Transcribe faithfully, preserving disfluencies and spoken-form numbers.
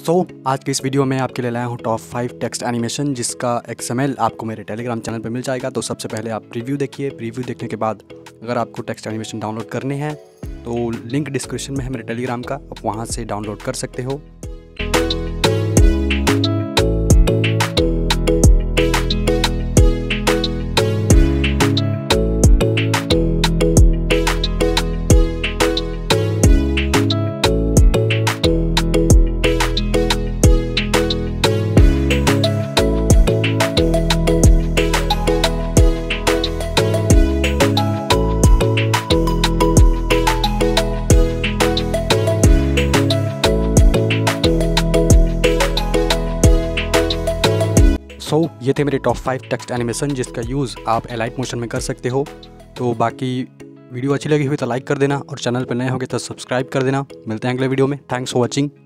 सो so, आज की इस वीडियो में आपके लिए लाया हूँ टॉप फाइव टेक्स्ट एनिमेशन, जिसका एक्सएमएल आपको मेरे टेलीग्राम चैनल पर मिल जाएगा। तो सबसे पहले आप प्रीव्यू देखिए। प्रीव्यू देखने के बाद अगर आपको टेक्स्ट एनिमेशन डाउनलोड करने हैं तो लिंक डिस्क्रिप्शन में है मेरे टेलीग्राम का, आप वहाँ से डाउनलोड कर सकते हो। सो so, ये थे मेरे टॉप फाइव टेक्स्ट एनिमेशन जिसका यूज़ आप एलाइट मोशन में कर सकते हो। तो बाकी वीडियो अच्छी लगी हुई तो लाइक कर देना और चैनल पर नए होंगे तो सब्सक्राइब कर देना। मिलते हैं अगले वीडियो में। Thanks for watching.